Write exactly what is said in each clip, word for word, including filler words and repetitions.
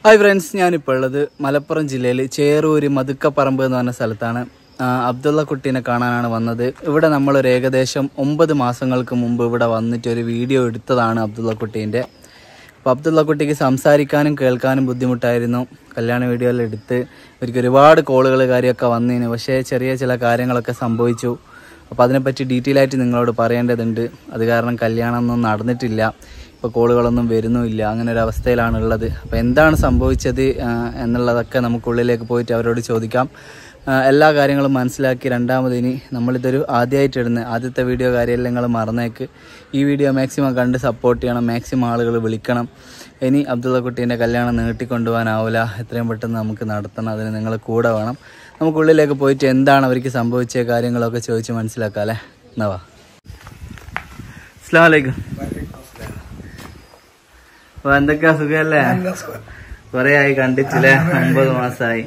Hi friends, ഞാനിപ്പോൾ ഉള്ളത് മലപ്പുറം ജില്ലയിൽ ചേറൂര് മതുക്കപ്പറമ്പ് എന്ന് പറഞ്ഞ സ്ഥലത്താണ്. അബ്ദുള്ള കുട്ടീനെ കാണാനാണ് വന്നത്. ഇവിടെ നമ്മളൊരു ഏകദേശം ഒമ്പത് മാസങ്ങൾക്ക് മുമ്പ് ഇവിടെ വന്നിട്ട് ഒരു വീഡിയോ എടുത്തതാണ് അബ്ദുള്ള കുട്ടീൻ്റെ. അപ്പോൾ അബ്ദുള്ള കുട്ടിക്ക് സംസാരിക്കാനും കേൾക്കാനും ബുദ്ധിമുട്ടായിരുന്നു. കല്യാണ വീഡിയോയിൽ എടുത്ത് ഒരിക്കൽ ഒരുപാട് കോളുകൾ കാര്യമൊക്കെ വന്നതിന്, പക്ഷേ ചെറിയ ചില കാര്യങ്ങളൊക്കെ സംഭവിച്ചു. അപ്പോൾ അതിനെപ്പറ്റി ഡീറ്റെയിൽ ആയിട്ട് നിങ്ങളോട് പറയേണ്ടതുണ്ട്. അത് കാരണം കല്യാണമൊന്നും നടന്നിട്ടില്ല, ഇപ്പോൾ കോളുകളൊന്നും വരുന്നുമില്ല, അങ്ങനെ ഒരു അവസ്ഥയിലാണ് ഉള്ളത്. അപ്പോൾ എന്താണ് സംഭവിച്ചത് എന്നുള്ളതൊക്കെ നമുക്കുള്ളിലേക്ക് പോയിട്ട് അവരോട് ചോദിക്കാം. എല്ലാ കാര്യങ്ങളും മനസ്സിലാക്കി രണ്ടാമത് ഇനി നമ്മളിതൊരു ആദ്യമായിട്ട് ഇടുന്ന ആദ്യത്തെ വീഡിയോ കാര്യമെല്ലാം നിങ്ങൾ മറന്നേക്ക്. ഈ വീഡിയോ മാക്സിമം കണ്ട് സപ്പോർട്ട് ചെയ്യണം, മാക്സിമം ആളുകൾ വിളിക്കണം. ഇനി അബ്ദുള്ള കുട്ടീൻ്റെ കല്യാണം നീട്ടിക്കൊണ്ടുപോകാനാവില്ല, എത്രയും പെട്ടെന്ന് നമുക്ക് നടത്തണം. അതിന് നിങ്ങൾ കൂടെ വേണം. നമുക്കുള്ളിലേക്ക് പോയിട്ട് എന്താണ് അവർക്ക് സംഭവിച്ച കാര്യങ്ങളൊക്കെ ചോദിച്ച് മനസ്സിലാക്കാം അല്ലേ. എന്നാ വാ. അസ്സലാമു അലൈക്കും. അപ്പൊ എന്തൊക്കെയാ, സുഖല്ലേ? കൊറേ ആയി കണ്ടിട്ടില്ലേ, ഒമ്പത് മാസമായി.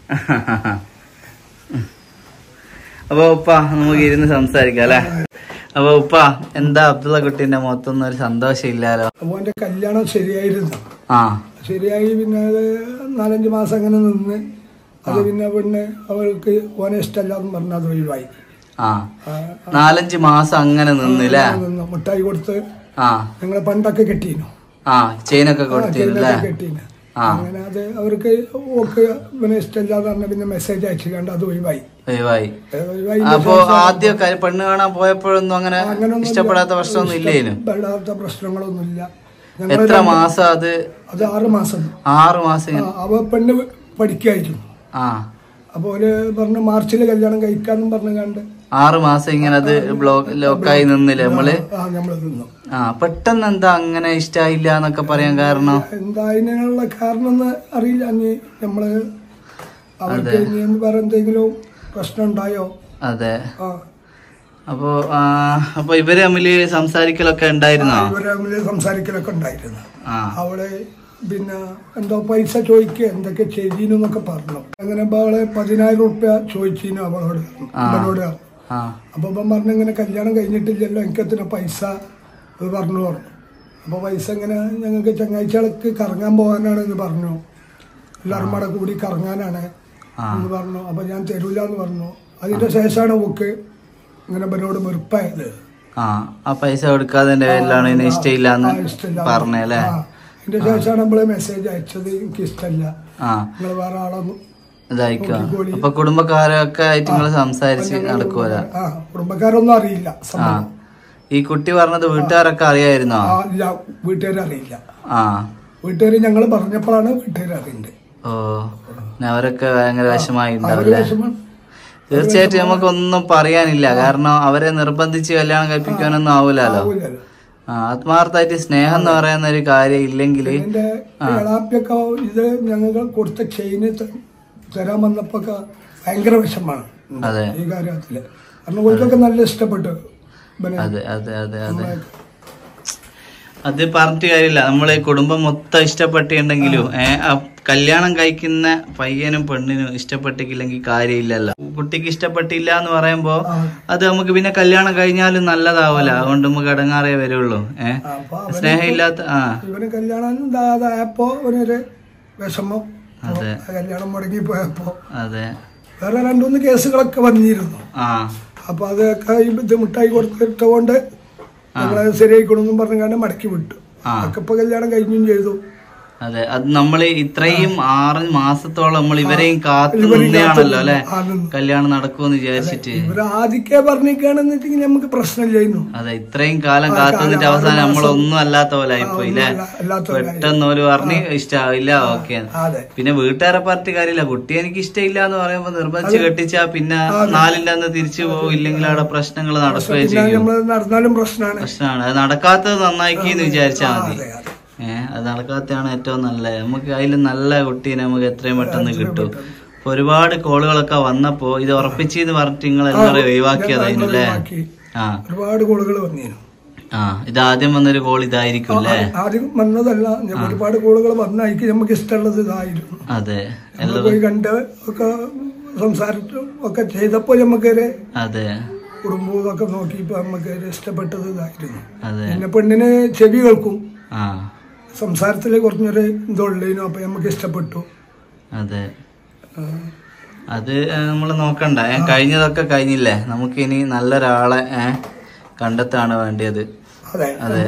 അപ്പൊ ഉപ്പ നമുക്ക് ഇരുന്ന് സംസാരിക്കാം അല്ലെ. അപ്പൊ ഉപ്പ, എന്താ അബ്ദുള്ള കുട്ടീന്റെ മൊത്തൊന്നും ഒരു സന്തോഷം ഇല്ലാലോ? അവന്റെ കല്യാണം ശരിയായിരുന്നു. ആ ശരിയായി. പിന്നെ അത് നാലഞ്ച് മാസം അങ്ങനെ നിന്ന് അത് പിന്നെ പിന്നെ അവൾക്ക് ഓനെ ഇഷ്ടമല്ലാന്ന് പറഞ്ഞ അത് ഒഴിവായി. ആ നാലഞ്ച് മാസം അങ്ങനെ നിന്നില്ലേ? മിഠായി കൊടുത്ത് ആ ഞങ്ങളെ പണ്ടൊക്കെ കെട്ടീനു. ആ ചെയിനൊക്കെ കൊടുത്തിരുന്നല്ലേ? കെട്ടീന്. അങ്ങനെ അത് അവർക്ക് ഓക്ക് പിന്നെ ഇഷ്ടമില്ലാതെ പറഞ്ഞ പിന്നെ മെസ്സേജ് അയച്ചു കണ്ട് അത് ഒഴിവായി. ഒഴിവായി. അപ്പൊ ആദ്യം പെണ്ണ് കാണാൻ പോയപ്പോഴൊന്നും അങ്ങനെ ഇഷ്ടപ്പെടാത്ത പ്രശ്നമൊന്നും ഇല്ലേനു? പെടാത്ത പ്രശ്നങ്ങളൊന്നുമില്ല. എത്ര മാസം അത്? അത് ആറ് മാസം. ആറ് മാസം. അവ പെണ്ണ് പഠിക്കായിരുന്നു. ആ അപ്പൊ ഓര് പറഞ്ഞു മാർച്ചില് കല്യാണം കഴിക്കാന്നും പറഞ്ഞു കണ്ട് ആറ് മാസം ഇങ്ങനെ അത് ബ്ലോക്ക് ലോക്കായി നിന്നില്ലേ നമ്മള്? നമ്മള് നിന്നു. ആ പെട്ടെന്ന് എന്താ അങ്ങനെ ഇഷ്ടായില്ല എന്നൊക്കെ പറയാൻ കാരണം എന്താ? അതിനുള്ള കാരണം എന്ന് അറിയില്ല. അഞ്ഞ് നമ്മള് അവർക്ക് ഇനി വേറെ എന്തെങ്കിലും പ്രശ്നം ഉണ്ടായോ? അതെ. അപ്പൊ അപ്പൊ ഇവര് തമ്മില് സംസാരിക്കലൊക്കെ ഉണ്ടായിരുന്നോ? ഇവര് തമ്മില് സംസാരിക്കലൊക്കെ ഉണ്ടായിരുന്നു. അവള് പിന്നെ എന്തോ പൈസ ചോദിക്കുക എന്തൊക്കെ ചെയ്തിന്നൊക്കെ പറഞ്ഞു. അങ്ങനെ അവളെ പതിനായിരം റുപ്യ ചോദിച്ചിരുന്നു അവളോട് അവനോട്. അപ്പൊ ഇപ്പം പറഞ്ഞു ഇങ്ങനെ കല്യാണം കഴിഞ്ഞിട്ടില്ലല്ലോ, എനിക്കത്തിന് പൈസ അത് പറഞ്ഞു പറഞ്ഞു. അപ്പൊ പൈസ ഇങ്ങനെ ഞങ്ങൾക്ക് ചങ്ങാഴ്ചകൾക്ക് കറങ്ങാൻ പോകാനാണ് എന്ന് പറഞ്ഞു. എല്ലാവരും കൂടെ കൂടി കറങ്ങാനാണ് എന്ന് പറഞ്ഞു. അപ്പൊ ഞാൻ തരൂല എന്ന് പറഞ്ഞു. അതിന്റെ ശേഷമാണ് ഓക്ക് ഇങ്ങനെ ഇവനോട് വെറുപ്പായത്. ആ പൈസ കൊടുക്കാതെ ഇഷ്ടമില്ലാന്ന് പറഞ്ഞല്ലേ? അതിന്റെ ശേഷമാണ് നമ്മള് മെസ്സേജ് അയച്ചത്, എനിക്ക് ഇഷ്ടമല്ല, നിങ്ങൾ വേറെ ആളൊന്നും ഇതായിക്കോ. അപ്പൊ കുടുംബക്കാരൊക്കെ ആയിട്ട് നിങ്ങള് സംസാരിച്ച് നടക്കുവല്ല? കുടുംബക്കാരൊന്നും അറിയില്ല. ഈ കുട്ടി പറഞ്ഞത് വീട്ടുകാരൊക്കെ അറിയായിരുന്നോ? ഇല്ല, വീട്ടുകാരെ അറിയില്ല. ആ വീട്ടുകാര് ഞങ്ങള് പറഞ്ഞപ്പോഴാണ് വീട്ടുകാർ അറിയുന്നത്. ഓ, അവരൊക്കെ ഭയങ്കര വിഷമായി ഉണ്ടാവില്ലേ? തീർച്ചയായിട്ടും നമുക്കൊന്നും പറയാനില്ല, കാരണം അവരെ നിർബന്ധിച്ച് കല്യാണം കഴിപ്പിക്കാനൊന്നും ആവൂലല്ലോ. ആത്മാർത്ഥമായിട്ട് സ്നേഹം എന്ന് പറയുന്ന ഒരു കാര്യം ഇല്ലെങ്കിൽ ഇത് ഞങ്ങൾ കൊടുത്ത ചെയിന് തരാൻ വന്നപ്പോ ഭയങ്കര വിഷമാണ് ഈ കാര്യത്തില്. കാരണം ഓർക്കൊക്കെ നല്ല ഇഷ്ടപ്പെട്ടു. അതെ അതെ അതെ അതെ അത് പറഞ്ഞിട്ട് കാര്യമില്ല. നമ്മളെ കുടുംബം മൊത്തം ഇഷ്ടപ്പെട്ടിട്ടുണ്ടെങ്കിലും ഏഹ് കല്യാണം കഴിക്കുന്ന പയ്യനും പെണ്ണിനും ഇഷ്ടപ്പെട്ടില്ലെങ്കിൽ കാര്യമില്ലല്ലോ. കുട്ടിക്ക് ഇഷ്ടപ്പെട്ടില്ല എന്ന് പറയുമ്പോ അത് നമുക്ക് പിന്നെ കല്യാണം കഴിഞ്ഞാലും നല്ലതാവൂല. അതുകൊണ്ട് നമുക്ക് ഇടങ്ങാറേ വരുള്ളൂ. ഏഹ് സ്നേഹമില്ലാത്ത ആ ഇവന് കല്യാണം ഇതായപ്പോ ഒരു വിഷമം. അതെ, കല്യാണം മുടങ്ങി പോയപ്പോ അതെ വേറെ രണ്ടുമൂന്ന് കേസുകളൊക്കെ വന്നിരുന്നു. ആ അപ്പൊ അതൊക്കെ ഇത് മിഠായി കൊടുത്തിട്ടുകൊണ്ട് ഞങ്ങളത് ശരിയായിക്കണമെന്നും പറഞ്ഞു മടക്കി വിട്ടു. അതൊക്കെ ഇപ്പൊ കല്യാണം കഴിഞ്ഞും ചെയ്തു. അതെ, അത് നമ്മള് ഇത്രയും ആറ് മാസത്തോളം നമ്മൾ ഇവരെയും കാത്തു നിന്നെയാണല്ലോ അല്ലെ കല്യാണം നടക്കുമെന്ന് വിചാരിച്ചിട്ട്. ഇവര് ആദ്യമേ പറഞ്ഞിരിക്കുകയാണെന്ന് വെച്ചെങ്കിൽ നമുക്ക് പ്രശ്നമില്ലായിരുന്നു. അതെ, ഇത്രയും കാലം കാത്തു നിന്നിട്ട് അവസാനം നമ്മളൊന്നും അല്ലാത്ത പോലെ ആയിപ്പോയി അല്ലെ. പെട്ടെന്ന് ഒരു പറഞ്ഞ് ഇഷ്ടാവില്ല, ഓക്കെ. പിന്നെ വീട്ടുകാരെ പറഞ്ഞിട്ട് കാര്യമില്ല. കുട്ടി എനിക്ക് ഇഷ്ടമില്ല എന്ന് പറയുമ്പോ നിർബന്ധിച്ച് കെട്ടിച്ചാ പിന്നെ നാലിന്റെ അന്ന് തിരിച്ചു പോകും, ഇല്ലെങ്കിൽ അവിടെ പ്രശ്നങ്ങൾ നടക്കുകയും ചെയ്യും. നടന്നാലും പ്രശ്നമാണ്. പ്രശ്നമാണ്. അത് നടക്കാത്തത് നന്നായിക്കെന്ന് വിചാരിച്ചാൽ മതി. ഏഹ് അത് നടക്കാത്തതാണ് ഏറ്റവും നല്ലത്. നമുക്ക് അതിൽ നല്ല കുട്ടീനെ നമുക്ക് എത്രയും പെട്ടെന്ന് കിട്ടും. ഇപ്പൊ ഒരുപാട് കോളുകളൊക്കെ വന്നപ്പോ ഇത് ഉറപ്പിച്ചെന്ന് പറഞ്ഞിട്ട് നിങ്ങൾ എല്ലാവരും ഒഴിവാക്കിയതായിരുന്നു അല്ലേ? ആ ഒരുപാട് കോളുകൾ വന്നിരുന്നു. ആ ഇത് ആദ്യം വന്നൊരു കോൾ ഇതായിരിക്കും അല്ലേ? ആദ്യം വന്നതല്ല, ഒരുപാട് കോളുകൾ വന്നായിരിക്കും. നമുക്ക് ഇഷ്ടമുള്ളത് ഇതായിരുന്നു. അതെ, പോയി കണ്ട് ഒക്കെ സംസാരിച്ചു ഒക്കെ ചെയ്തപ്പോ നമുക്കൊരു അതെ കുടുംബവും ഒക്കെ നോക്കിയപ്പോ നമുക്ക് ഇഷ്ടപ്പെട്ടത് ഇതായിരുന്നു. പിന്നെ പെണ്ണിന് ചെവി കേൾക്കും. സംസാരത്തില് കുറഞ്ഞൊരു ഇതുള്ളതിനും അപ്പൊ നമുക്ക് ഇഷ്ടപ്പെട്ടു. അതെ, അത് നമ്മൾ നോക്കണ്ട. കഴിഞ്ഞതൊക്കെ കഴിഞ്ഞില്ലേ, നമുക്കിനി നല്ലൊരാളെ കണ്ടെത്താണ് വേണ്ടിയത്. അതെ അതെ.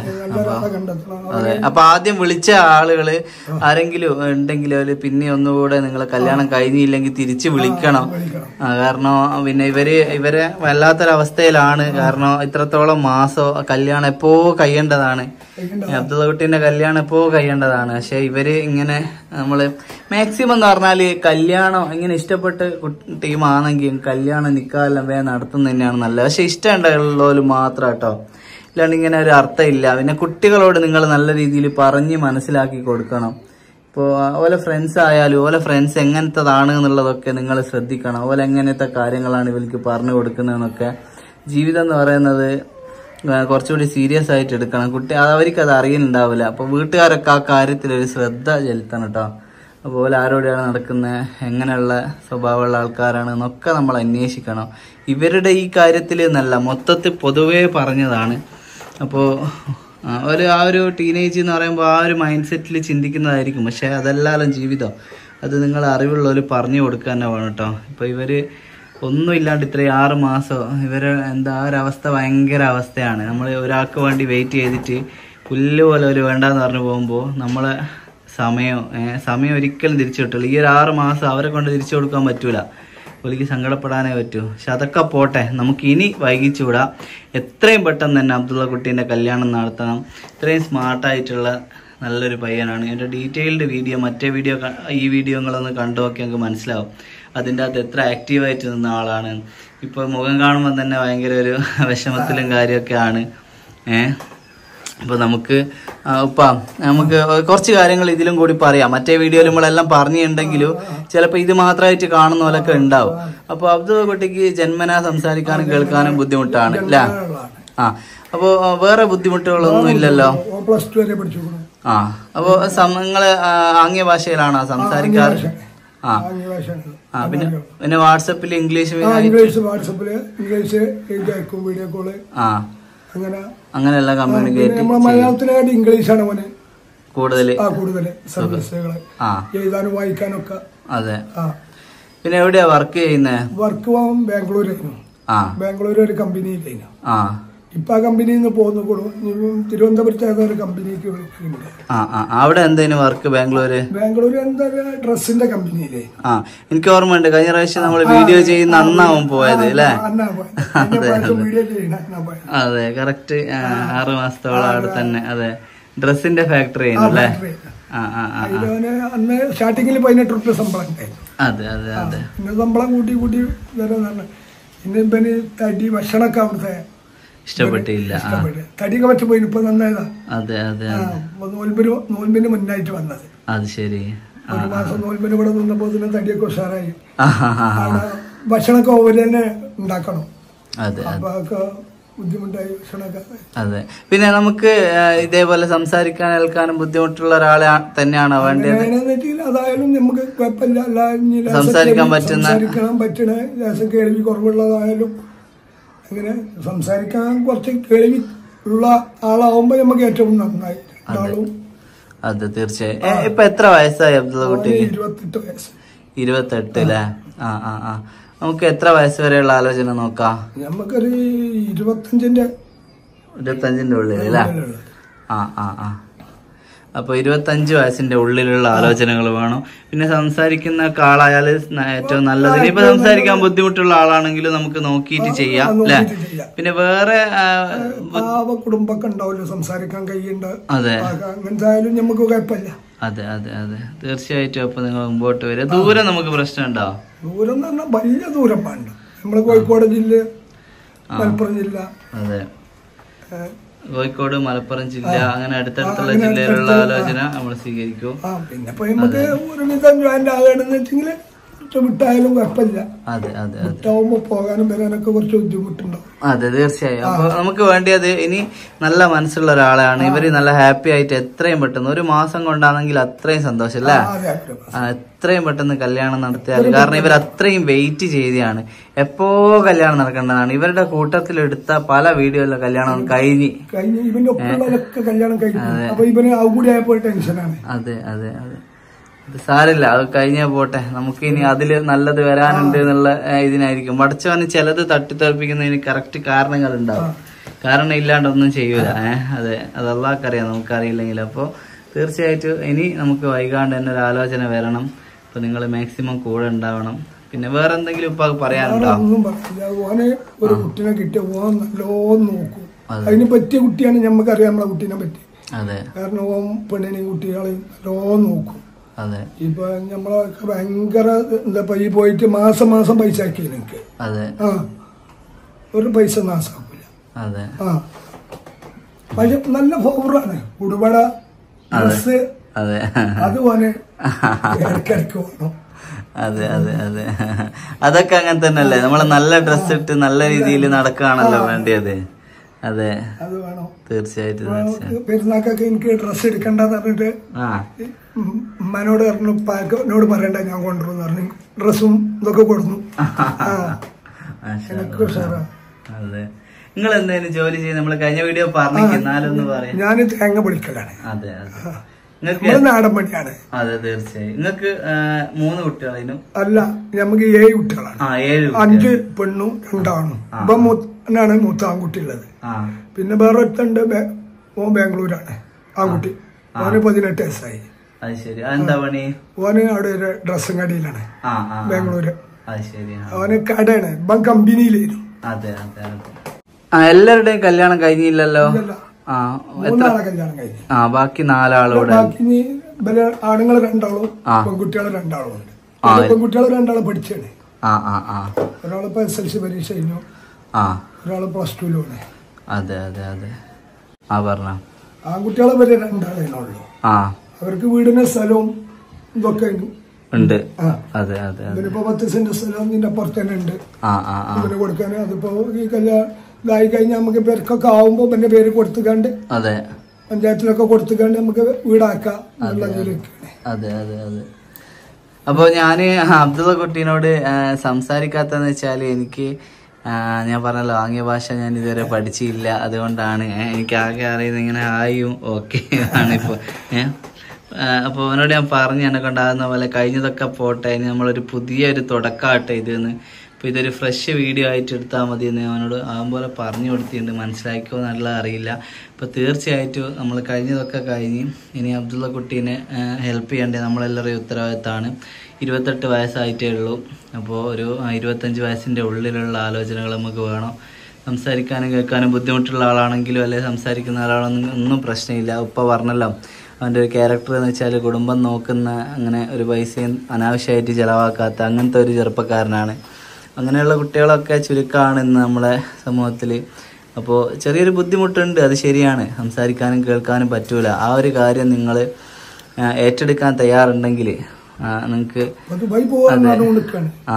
അപ്പൊ ആദ്യം വിളിച്ച ആളുകള് ആരെങ്കിലും ഉണ്ടെങ്കിൽ അവര് പിന്നെ ഒന്നുകൂടെ നിങ്ങളെ കല്യാണം കഴിഞ്ഞില്ലെങ്കിൽ തിരിച്ചു വിളിക്കണം. കാരണം പിന്നെ ഇവര് ഇവരെ വല്ലാത്തൊരവസ്ഥയിലാണ്. കാരണം ഇത്രത്തോളം മാസം കല്യാണം എപ്പോ കഴിയേണ്ടതാണ്. അബ്ദുള്ള കുട്ടീന്റെ കല്യാണം എപ്പോ കഴിയേണ്ടതാണ്. പക്ഷെ ഇവര് ഇങ്ങനെ നമ്മള് മാക്സിമം എന്ന് പറഞ്ഞാല് കല്യാണം ഇങ്ങനെ ഇഷ്ടപ്പെട്ട് ടീമാണെങ്കിൽ കല്യാണം നിക്കാതെല്ലാം വേഗം നടത്തുന്നത് തന്നെയാണ് നല്ലത്. പക്ഷെ ഇഷ്ടമുള്ളവര് മാത്രം കേട്ടോ, ഇല്ലാണ്ട് ഇങ്ങനെ ഒരു അർത്ഥമില്ല. പിന്നെ കുട്ടികളോട് നിങ്ങൾ നല്ല രീതിയിൽ പറഞ്ഞ് മനസ്സിലാക്കി കൊടുക്കണം. ഇപ്പോൾ ഓലെ ഫ്രണ്ട്സ് ആയാലും ഓലെ ഫ്രണ്ട്സ് എങ്ങനത്തതാണ് എന്നുള്ളതൊക്കെ നിങ്ങൾ ശ്രദ്ധിക്കണം. ഓലെ എങ്ങനത്തെ കാര്യങ്ങളാണ് ഇവർക്ക് പറഞ്ഞു കൊടുക്കുന്നതെന്നൊക്കെ. ജീവിതം എന്ന് പറയുന്നത് കുറച്ചുകൂടി സീരിയസ് ആയിട്ട് എടുക്കണം. കുട്ടി അവർക്ക് അത് അറിയുന്നുണ്ടാവില്ല. അപ്പോൾ വീട്ടുകാരൊക്കെ ആ കാര്യത്തിൽ ഒരു ശ്രദ്ധ ചെലുത്തണം കേട്ടോ. അതുപോലെ ആരോടെയാണ് നടക്കുന്നത്, എങ്ങനെയുള്ള സ്വഭാവമുള്ള ആൾക്കാരാണ് എന്നൊക്കെ നമ്മൾ അന്വേഷിക്കണം. ഇവരുടെ ഈ കാര്യത്തിൽ എന്നല്ല, മൊത്തത്തിൽ പൊതുവേ പറഞ്ഞതാണ്. അപ്പോൾ ഒരു ആ ഒരു ടീനേജ് എന്ന് പറയുമ്പോൾ ആ ഒരു മൈൻഡ് സെറ്റിൽ ചിന്തിക്കുന്നതായിരിക്കും. പക്ഷെ അതെല്ലാം ജീവിതം അത് നിങ്ങൾ അറിവുള്ളവർ പറഞ്ഞു കൊടുക്കുക തന്നെ വേണം കേട്ടോ. ഇപ്പോൾ ഇവർ ഒന്നുമില്ലാണ്ട് ഇത്രയും ആറ് മാസം ഇവരെ എന്താ ഒരവസ്ഥ ഭയങ്കര അവസ്ഥയാണ്. നമ്മൾ ഒരാൾക്ക് വേണ്ടി വെയിറ്റ് ചെയ്തിട്ട് പുല്ല് പോലെ ഒരു വേണ്ടാന്ന് പറഞ്ഞു പോകുമ്പോൾ നമ്മളെ സമയം സമയം ഒരിക്കലും തിരിച്ചു കിട്ടില്ല. ഈ ഒരു ആറ് മാസം അവരെ കൊണ്ട് തിരിച്ചു കൊടുക്കാൻ പറ്റൂല. ഒലിക്ക് സങ്കടപ്പെടാനേ പറ്റൂ. പക്ഷെ അതൊക്കെ പോട്ടെ, നമുക്ക് ഇനി വൈകിച്ചുകൂടാ. എത്രയും പെട്ടെന്ന് തന്നെ അബ്ദുള്ള കുട്ടീൻ്റെ കല്യാണം നടത്തണം. ഇത്രയും സ്മാർട്ടായിട്ടുള്ള നല്ലൊരു പയ്യനാണ്. എൻ്റെ ഡീറ്റെയിൽഡ് വീഡിയോ മറ്റേ വീഡിയോ ഈ വീഡിയോകളൊന്ന് കണ്ടു നോക്കി നമുക്ക് മനസ്സിലാവും അതിൻ്റെ അകത്ത് എത്ര ആക്റ്റീവായിട്ട് നിന്ന ആളാണ്. ഇപ്പോൾ മുഖം കാണുമ്പോൾ തന്നെ ഭയങ്കര ഒരു വിഷമത്തിലും കാര്യമൊക്കെ ആണ്. ഏഹ് അപ്പോൾ നമുക്ക് ഉപ്പ നമുക്ക് കുറച്ച് കാര്യങ്ങൾ ഇതിലും കൂടി പറയാം. മറ്റേ വീഡിയോയിൽ നമ്മളെല്ലാം പറഞ്ഞിട്ടുണ്ടെങ്കിലും ചിലപ്പോൾ ഇത് മാത്രമായിട്ട് കാണുന്ന പോലൊക്കെ ഉണ്ടാവും. അപ്പോൾ അബ്ദുള്ള കുട്ടിക്ക് ജന്മനാ സംസാരിക്കാനും കേൾക്കാനും ബുദ്ധിമുട്ടാണ് അല്ലേ? ആ, അപ്പോൾ വേറെ ബുദ്ധിമുട്ടുകളൊന്നും ഇല്ലല്ലോ? ആ, അപ്പോൾ നിങ്ങള് ആംഗ്യ ഭാഷയിലാണോ സംസാരിക്കാറ്? ആ ആ പിന്നെ പിന്നെ വാട്സപ്പിൽ ഇംഗ്ലീഷ് വാട്സപ്പില് ഇംഗ്ലീഷ് വീഡിയോ കോള് ആ അങ്ങനെയുള്ള കമ്മ്യൂണിക്കേറ്റ് മലയാളത്തിനായിട്ട് ഇംഗ്ലീഷാണ് മോനെ കൂടുതൽ കൂടുതൽ സർവീസുകള് എഴുതാനും വായിക്കാനൊക്കെ. അതെ. പിന്നെ എവിടെയാ വർക്ക് ചെയ്യുന്നത്? വർക്ക് ബാംഗ്ലൂരായിരുന്നു. ബാംഗ്ലൂർ ഒരു കമ്പനിയിലായിരുന്നു. ആ ഇപ്പൊ ആ കമ്പനിയിൽ നിന്ന് പോകുന്നു. തിരുവനന്തപുരത്ത് ഒരു കമ്പനിക്ക് വിളിക്കുന്നുണ്ട്. അവിടെ എന്തേലും വർക്ക്? ബാംഗ്ലൂര് ബാംഗ്ലൂർ എന്താ ഡ്രസ്സിന്റെ കമ്പനിയിലെ. ആ എനിക്ക് ഓർമ്മയുണ്ട്, കഴിഞ്ഞ പ്രാവശ്യം നമ്മൾ വീഡിയോ ചെയ്യുന്ന അന്നാവും പോയത് അല്ലേ? അതെ, കറക്റ്റ് ആറു മാസത്തോളം അവിടെ തന്നെ. അതെ, ഡ്രസ്സിന്റെ ഫാക്ടറി ആയിരുന്നല്ലേ? അന്ന് സ്റ്റാർട്ടിങ്ങിൽ പതിനെട്ട് റുപ്യ ശമ്പളം ഉണ്ടായിരുന്നു. അതെ അതെ അതെ. പിന്നെ ശമ്പളം കൂട്ടി കൂട്ടി വരാൻ പിന്നെ പിന്നെ തടി ഭക്ഷണമൊക്കെ അവിടുത്തെ ഇഷ്ടപ്പെട്ടില്ല. തടിയൊക്കെ പറ്റി പോയി. ഇപ്പൊ നന്നായതാ. അതെ അതെ. നോൽമ്പിന് നോൽമ്പിന് മുന്നായിട്ട് വന്നത്. അത് ശരി. ഒരു മാസം നോൽമ്പിന് ഇവിടെ നിന്നപ്പോ തന്നെ തടിയൊക്കെ ഉഷാറായി. ഭക്ഷണമൊക്കെ ഓവര് തന്നെ ഉണ്ടാക്കണം. അതെ. അപ്പൊ ബുദ്ധിമുട്ടായി ഭക്ഷണമൊക്കെ. അതെ. പിന്നെ നമുക്ക് ഇതേപോലെ സംസാരിക്കാൻ കേൾക്കാനും ബുദ്ധിമുട്ടുള്ള ഒരാളെ തന്നെയാണോ വേണ്ടത്? അതായാലും നമുക്ക് കുഴപ്പമില്ല. സംസാരിക്കാൻ പറ്റുന്ന സംസാരിക്കാൻ പറ്റണ ലേശം കേൾവി കുറവുള്ളതായാലും അങ്ങനെ സംസാരിക്കാൻ കുറച്ച് കേൾവി ഉള്ള ആളാവുമ്പോ നമുക്ക് ഏറ്റവും നന്നായി. അതെ, തീർച്ചയായും. ഇപ്പൊ എത്ര വയസ്സായി അബ്ദുള്ള കുട്ടിക്ക്? ഇരുപത്തെട്ട് വയസ്സ്. ഇരുപത്തെട്ട് അല്ലേ? ആ ആ ആ. നമുക്ക് എത്ര വയസ്സ് വരെയുള്ള ആലോചന നോക്കാം? നമുക്കൊരു ഇരുപത്തഞ്ചിന്റെ ഇരുപത്തഞ്ചിന്റെ ഉള്ളിൽ അല്ലേ? ആ ആ ആ. അപ്പൊ ഇരുപത്തഞ്ച് വയസ്സിന്റെ ഉള്ളിലുള്ള ആലോചനകൾ വേണം. പിന്നെ സംസാരിക്കുന്ന ആളായാൽ ഏറ്റവും നല്ലത്. ഇനിയിപ്പോ സംസാരിക്കാൻ ബുദ്ധിമുട്ടുള്ള ആളാണെങ്കിലും നമുക്ക് നോക്കിയിട്ട് ചെയ്യാം അല്ലെ? പിന്നെ വേറെ കുടുംബമൊക്കെ ഉണ്ടാവില്ല, സംസാരിക്കാൻ കഴിയുണ്ട്. അതെ, എന്തായാലും നമുക്ക് കുഴപ്പമില്ല. അതെ അതെ അതെ, തീർച്ചയായിട്ടും. അപ്പൊ നിങ്ങൾ മുമ്പോട്ട് വരിക. ദൂരം നമുക്ക് പ്രശ്നം ഉണ്ടോ? ദൂരം എന്ന് പറഞ്ഞാൽ വലിയ ദൂരം വേണ്ട. നമ്മള് കോഴിക്കോട് ജില്ല, മലപ്പുറം ജില്ല. അതെ, കോഴിക്കോട് മലപ്പുറം ജില്ല അങ്ങനെ അടുത്തടുത്തുള്ള ജില്ലയിലുള്ള ആലോചന നമ്മൾ സ്വീകരിക്കും. പിന്നെ നമുക്ക് ഒരു വിധം ജോയിന്റ് ആകണമെന്ന് വെച്ചെങ്കിൽ വിട്ടായാലും കുഴപ്പമില്ല. അതെ അതെ വിട്ടാവുമ്പോ പോകാനും വരാനൊക്കെ കുറച്ച് ബുദ്ധിമുട്ടുണ്ടാവും. അതെ തീർച്ചയായും. അപ്പൊ നമുക്ക് വേണ്ടിയത് ഇനി നല്ല മനസ്സുള്ള ഒരാളാണ്. ഇവര് നല്ല ഹാപ്പി ആയിട്ട് എത്രയും പെട്ടെന്ന് ഒരു മാസം കൊണ്ടാണെങ്കിൽ അത്രയും സന്തോഷം അല്ലേ, എത്രയും പെട്ടെന്ന് കല്യാണം നടത്തിയാൽ. കാരണം ഇവർ അത്രയും വെയിറ്റ് ചെയ്താണ്, എപ്പോ കല്യാണം നടക്കേണ്ടതാണ്. ഇവരുടെ കൂട്ടത്തിൽ എടുത്ത പല വീഡിയോയിലെ കല്യാണം കഴിഞ്ഞ് കഴിഞ്ഞ് ഇവന്റെ ഒപ്പമുള്ളവരൊക്കെ കല്യാണം കഴിഞ്ഞു. അപ്പൊ ഇവന് കൂടി ആയപ്പോൾ ടെൻഷനാണ്. അതെ അതെ അതെ അത് സാരില്ല, അത് കഴിഞ്ഞാ പോട്ടെ. നമുക്ക് ഇനി അതില് നല്ലത് വരാനുണ്ട് എന്നുള്ള ഇതിനായിരിക്കും. പഠിച്ചവന് ചിലത് തട്ടിത്തെറിപ്പിക്കുന്നതിന് കറക്റ്റ് കാരണങ്ങൾ ഉണ്ടാവും. കാരണം ഇല്ലാണ്ടൊന്നും ചെയ്യൂല. ഏഹ് അതെ, അത് അള്ളാഹ്ക്കറിയാം, നമുക്കറിയില്ലെങ്കിൽ. അപ്പോൾ തീർച്ചയായിട്ടും ഇനി നമുക്ക് വൈകാണ്ട് തന്നെ ഒരു ആലോചന വരണം. അപ്പൊ നിങ്ങൾ മാക്സിമം കൂടെ ഉണ്ടാവണം. പിന്നെ വേറെ എന്തെങ്കിലും ഇപ്പൊ പറയാനുണ്ടോ? ഒന്നും പറയില്ല. ഓനെ ഒരു കുട്ടീനെ കിട്ടിയ ഓൻ നല്ലോണം നോക്കും. അതിന് പറ്റിയ കുട്ടിയാണ്, ഞമ്മക്കറിയാം നമ്മളെ കുട്ടീനെ പറ്റി. അതെ, കാരണം ഓൻ പെണ്ണിനെയും കുട്ടികളെയും നല്ലോണം നോക്കും. അതെ, ഇപ്പൊ നമ്മളൊക്കെ ഭയങ്കര എന്താ ഈ പോയിട്ട് മാസം മാസം പൈസ ആക്കി എനിക്ക്. അതെ, ആ ഒരു പൈസ നാസാക്കൂല. അതെ, ആ പക്ഷെ നല്ല ഫൗറാണ്. ഉടുപട ഡ്രസ് അതെ, അത് ഓനെ ഇടയ്ക്കിടയ്ക്ക് വേണം. അതെ അതെ അതെ അതൊക്കെ അങ്ങനെ തന്നെയല്ലേ. നമ്മള് നല്ല ഡ്രസ് ഇട്ട് നല്ല രീതിയിൽ നടക്കുകയാണല്ലോ വേണ്ടിയത്. അതെ, അത് വേണം തീർച്ചയായിട്ടും. പെരുന്നാക്കൊക്കെ എനിക്ക് ഡ്രസ് എടുക്കണ്ടെന്ന് പറഞ്ഞിട്ട് ഉമ്മനോട് പറഞ്ഞു, പാക്കനോട് പറയണ്ട ഞാൻ കൊണ്ടുവന്നു പറഞ്ഞു. ഡ്രസ്സും ഇതൊക്കെ കൊടുന്നു. അതെ, നിങ്ങൾ എന്തായാലും ജോലി ചെയ്ത് നമ്മള് കഴിഞ്ഞ വീഡിയോ പറഞ്ഞാലൊന്ന് പറയാം. ഞാൻ തേങ്ങ പൊളിക്കലാണ്. അതെ അതെ, നാടൻ പണിയാണ്. അതെ തീർച്ചയായും. നിങ്ങൾക്ക് മൂന്ന് കുട്ടികളും അല്ല, നമുക്ക് ഏഴ് കുട്ടികളാണ്. അഞ്ച് പെണ്ണും രണ്ടാണും. ഇപ്പൊ മൂന്നാണ് മൂത്ത ആൺകുട്ടി ഉള്ളത്. പിന്നെ വേറെ ഒരുത്തുണ്ട്, ഓൻ ബാംഗ്ലൂരാണ് ആൺകുട്ടി. ഓന് പതിനെട്ട് വയസ്സായി. അത് ശരി. എന്താ പണി? ഓന് അവിടെ ഒരു ഡ്രസ്സും കടയിലാണ് ബാംഗ്ലൂര്. അത് ശരി. ഓന് കടയാണ്, ഇപ്പം കമ്പനിയിലായിരുന്നു. അതെ അതെ അതെ. ആ എല്ലാവരുടെയും കല്യാണം കഴിഞ്ഞില്ലല്ലോ? ആ, മൂന്നാളെ കല്യാണം കഴിഞ്ഞു. ആ, ബാക്കി നാലാളോടെ. ബാക്കി ആണുങ്ങൾ രണ്ടാളും പെൺകുട്ടികൾ രണ്ടാളും ഉണ്ട്. പെൺകുട്ടികൾ രണ്ടാളും പഠിച്ചാണ്. ഒരാളിപ്പോ എസ് എൽ സി പരീക്ഷ കഴിഞ്ഞു, ഒരാള് പ്ലസ് ടുവിലാണ്. അതെ അതെ അതെ. ആ പറഞ്ഞ ആൺകുട്ടികളെ വരെ രണ്ടാളേ ഉള്ളൂ. അവർക്ക് വീടിന് സ്ഥലവും ഇതൊക്കെ ഉണ്ട്. അതെ അതെ. ഇതിനിപ്പോ പത്ത് സെന്റ് സ്ഥലം ഇതിന്റെ അപ്പുറത്ത് തന്നെ ഉണ്ട് ഇതിന് കൊടുക്കാൻ. അതിപ്പോ ഈ കല്യാണം ഇതായി കഴിഞ്ഞാൽ നമുക്ക് പേർക്കൊക്കെ ആവുമ്പോ പിന്നെ പേര് കൊടുത്തുകാണ്ട് അതെ പഞ്ചായത്തിലൊക്കെ കൊടുത്തുകാണ്ട് നമുക്ക് വീടാക്കാം. അതെ അതെ അതെ. അപ്പൊ ഞാന് അബ്ദുള്ള കുട്ടീനോട് സംസാരിക്കാത്തന്ന് വെച്ചാല് എനിക്ക് ഞാൻ പറഞ്ഞല്ലോ ആംഗ്യ ഭാഷ ഞാൻ ഇതുവരെ പഠിച്ചില്ല. അതുകൊണ്ടാണ് എനിക്ക് ആകെ അറിയുന്നത് ഇങ്ങനെ ആയും ഓക്കെ ആണ് ഇപ്പൊ. ഏഹ് അപ്പോൾ അവനോട് ഞാൻ പറഞ്ഞു എന്നെ കൊണ്ടാകുന്ന പോലെ കഴിഞ്ഞതൊക്കെ പോട്ടെ, ഇനി നമ്മളൊരു പുതിയൊരു തുടക്കമാട്ടെ ഇതെന്ന്. അപ്പോൾ ഇതൊരു ഫ്രഷ് വീഡിയോ ആയിട്ട് എടുത്താൽ മതി എന്ന് അവനോട് ആകുമ്പോലെ പറഞ്ഞു കൊടുത്തിട്ടുണ്ട്. മനസ്സിലാക്കിയോ എന്നുള്ള അറിയില്ല. അപ്പോൾ തീർച്ചയായിട്ടും നമ്മൾ കഴിഞ്ഞതൊക്കെ കഴിഞ്ഞ് ഇനി അബ്ദുള്ള കുട്ടീനെ ഹെൽപ്പ് ചെയ്യേണ്ടത് നമ്മളെല്ലാവരുടെയും ഉത്തരവാദിത്തമാണ്. ഇരുപത്തെട്ട് വയസ്സായിട്ടേ ഉള്ളൂ. അപ്പോൾ ഒരു ഇരുപത്തഞ്ച് വയസ്സിൻ്റെ ഉള്ളിലുള്ള ആലോചനകൾ നമുക്ക് വേണം. സംസാരിക്കാനും കേൾക്കാനും ബുദ്ധിമുട്ടുള്ള ആളാണെങ്കിലും അല്ലെങ്കിൽ സംസാരിക്കുന്ന ആളാണെന്നും ഒന്നും പ്രശ്നമില്ല. ഉപ്പ പറഞ്ഞല്ലോ അവൻ്റെ ഒരു ക്യാരക്ടർ എന്ന് വെച്ചാൽ കുടുംബം നോക്കുന്ന, അങ്ങനെ ഒരു പൈസയും അനാവശ്യമായിട്ട് ചിലവാക്കാത്ത അങ്ങനത്തെ ഒരു ചെറുപ്പക്കാരനാണ്. അങ്ങനെയുള്ള കുട്ടികളൊക്കെ ചുരുക്കമാണ് ഇന്ന് നമ്മളെ സമൂഹത്തിൽ. അപ്പോൾ ചെറിയൊരു ബുദ്ധിമുട്ടുണ്ട്, അത് ശരിയാണ്. സംസാരിക്കാനും കേൾക്കാനും പറ്റൂല. ആ ഒരു കാര്യം നിങ്ങൾ ഏറ്റെടുക്കാൻ തയ്യാറുണ്ടെങ്കിൽ നിങ്ങൾക്ക് ആ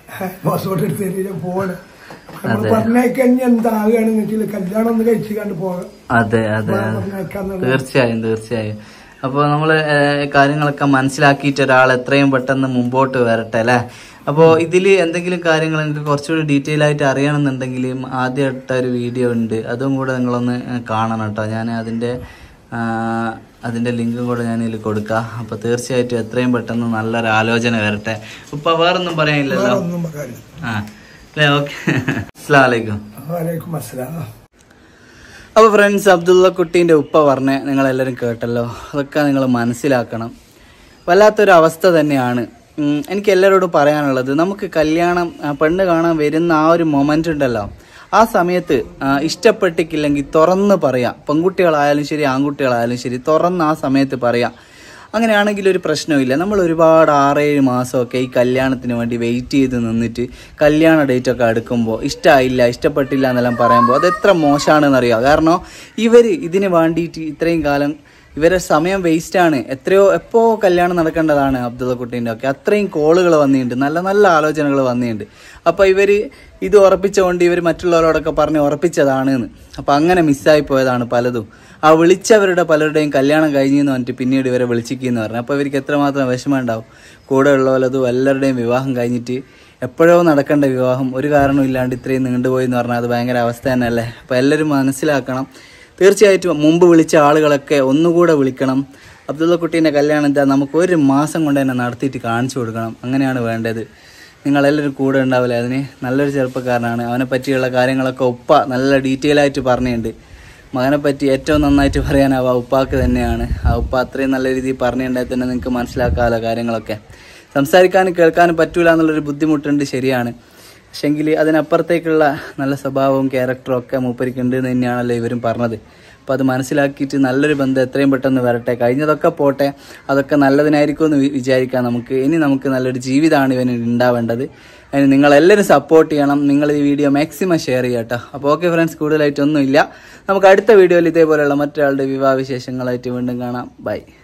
അതെ അതെ തീർച്ചയായും തീർച്ചയായും. അപ്പോൾ നമ്മൾ കാര്യങ്ങളൊക്കെ മനസ്സിലാക്കിയിട്ട് ഒരാൾ എത്രയും പെട്ടെന്ന് മുമ്പോട്ട് വരട്ടെ അല്ലേ. അപ്പോൾ ഇതിൽ എന്തെങ്കിലും കാര്യങ്ങൾ നിങ്ങൾക്ക് കുറച്ചുകൂടി ഡീറ്റെയിൽ ആയിട്ട് അറിയണമെന്നുണ്ടെങ്കിൽ ആദ്യമായിട്ട ഒരു വീഡിയോ ഉണ്ട്, അതും കൂടെ നിങ്ങളൊന്ന് കാണണം കേട്ടോ. ഞാൻ അതിൻ്റെ അതിൻ്റെ ലിങ്കും കൂടെ ഞാൻ ഇതിൽ കൊടുക്കാം. അപ്പോൾ തീർച്ചയായിട്ടും എത്രയും പെട്ടെന്ന് നല്ലൊരു ആലോചന വരട്ടെ. ഇപ്പം വേറൊന്നും പറയാനില്ലല്ലോ? ആ അല്ലേ, ഓക്കെ. അസ്സലാമു അലൈക്കും. വലൈക്കും അസ്സലാം. അപ്പോൾ ഫ്രണ്ട്സ്, അബ്ദുള്ള കുട്ടീൻ്റെ ഉപ്പ പറഞ്ഞ് നിങ്ങളെല്ലാവരും കേട്ടല്ലോ. അതൊക്കെ നിങ്ങൾ മനസ്സിലാക്കണം. വല്ലാത്തൊരു അവസ്ഥ തന്നെയാണ്. എനിക്ക് എല്ലാവരോടും പറയാനുള്ളത്, നമുക്ക് കല്യാണം പെണ്ണ് കാണാൻ വരുന്ന ആ ഒരു മൊമെൻ്റ് ഉണ്ടല്ലോ, ആ സമയത്ത് ഇഷ്ടപ്പെട്ടിട്ടില്ലെങ്കിൽ തുറന്ന് പറയാം. പെൺകുട്ടികളായാലും ശരി ആൺകുട്ടികളായാലും ശരി തുറന്ന് ആ സമയത്ത് പറയാം. അങ്ങനെയാണെങ്കിൽ ഒരു പ്രശ്നമില്ല. നമ്മൾ ഒരുപാട് ആറേഴ് മാസമൊക്കെ ഈ കല്യാണത്തിന് വേണ്ടി വെയിറ്റ് ചെയ്ത് നിന്നിട്ട് കല്യാണ ഡേറ്റൊക്കെ അടുക്കുമ്പോൾ ഇഷ്ടമായില്ല ഇഷ്ടപ്പെട്ടില്ല എന്നെല്ലാം പറയുമ്പോൾ അത് എത്ര മോശമാണെന്നറിയാം. കാരണം ഇവർ ഇതിന് വേണ്ടിയിട്ട് ഇത്രയും കാലം ഇവരെ സമയം വേസ്റ്റാണ്. എത്രയോ എപ്പോ കല്യാണം നടക്കേണ്ടതാണ് അബ്ദുള്ള കുട്ടീൻ്റെ ഒക്കെ. അത്രയും കോളുകൾ വന്നിട്ടുണ്ട്, നല്ല നല്ല ആലോചനകൾ വന്നിട്ടുണ്ട്. അപ്പോൾ ഇവർ ഇത് ഉറപ്പിച്ചുകൊണ്ട് ഇവർ മറ്റുള്ളവരോടൊക്കെ പറഞ്ഞ് ഉറപ്പിച്ചതാണ് എന്ന്. അപ്പോൾ അങ്ങനെ മിസ്സായി പോയതാണ് പലതും. ആ വിളിച്ചവരുടെ പലരുടെയും കല്യാണം കഴിഞ്ഞെന്ന് പറഞ്ഞിട്ട് പിന്നീട് ഇവരെ വിളിച്ചിരിക്കുന്നു പറഞ്ഞു. അപ്പോൾ ഇവർക്ക് എത്രമാത്രം വിഷമം ഉണ്ടാവും. കൂടെ ഉള്ളവരതും എല്ലാവരുടെയും വിവാഹം കഴിഞ്ഞിട്ട് എപ്പോഴോ നടക്കേണ്ട വിവാഹം ഒരു കാരണവും ഇല്ലാണ്ട് ഇത്രയും നീണ്ടുപോയി എന്ന് പറഞ്ഞാൽ അത് ഭയങ്കര അവസ്ഥ തന്നെയല്ലേ. അപ്പോൾ എല്ലാവരും മനസ്സിലാക്കണം. തീർച്ചയായിട്ടും മുമ്പ് വിളിച്ച ആളുകളൊക്കെ ഒന്നുകൂടെ വിളിക്കണം. അബ്ദുള്ള കുട്ടീൻ്റെ കല്യാണം എന്താ നമുക്ക് ഒരു മാസം കൊണ്ട് തന്നെ നടത്തിയിട്ട് കാണിച്ചു കൊടുക്കണം. അങ്ങനെയാണ് വേണ്ടത്. നിങ്ങളെല്ലാവരും കൂടെ ഉണ്ടാവില്ല. അതിന് നല്ലൊരു ചെറുപ്പക്കാരനാണ്. അവനെ പറ്റിയുള്ള കാര്യങ്ങളൊക്കെ ഉപ്പ നല്ല ഡീറ്റെയിൽ ആയിട്ട് പറഞ്ഞിട്ടുണ്ട്. മകനെ പറ്റി ഏറ്റവും നന്നായിട്ട് പറയാനാവുക ഉപ്പാക്ക് തന്നെയാണ്. ആ ഉപ്പ അത്രയും നല്ല രീതിയിൽ പറഞ്ഞിട്ടുണ്ടെങ്കിൽ തന്നെ നിങ്ങൾക്ക് മനസ്സിലാക്കാമല്ലോ കാര്യങ്ങളൊക്കെ. സംസാരിക്കാനും കേൾക്കാനും പറ്റൂല എന്നുള്ളൊരു ബുദ്ധിമുട്ടുണ്ട്, ശരിയാണ്. പക്ഷെങ്കിൽ അതിനപ്പുറത്തേക്കുള്ള നല്ല സ്വഭാവവും ക്യാരക്ടറും ഒക്കെ മൂപ്പരിക്കുണ്ട് എന്ന് തന്നെയാണല്ലോ ഇവരും പറഞ്ഞത്. അപ്പോൾ അത് മനസ്സിലാക്കിയിട്ട് നല്ലൊരു ബന്ധം എത്രയും പെട്ടെന്ന് വരട്ടെ. കഴിഞ്ഞതൊക്കെ പോട്ടെ, അതൊക്കെ നല്ലതിനായിരിക്കും എന്ന് വിചാരിക്കാം നമുക്ക്. ഇനി നമുക്ക് നല്ലൊരു ജീവിതമാണ് ഇവന് ഉണ്ടാവേണ്ടത്. അതിന് നിങ്ങളെല്ലാവരും സപ്പോർട്ട് ചെയ്യണം. നിങ്ങൾ ഈ വീഡിയോ മാക്സിമം ഷെയർ ചെയ്യുക കേട്ടോ. അപ്പോൾ ഓക്കെ ഫ്രണ്ട്സ്, കൂടുതലായിട്ടൊന്നുമില്ല. നമുക്ക് അടുത്ത വീഡിയോയിൽ ഇതേപോലെയുള്ള മറ്റൊരാളുടെ വിവാഹ വിശേഷങ്ങളായിട്ട് വീണ്ടും കാണാം. ബൈ.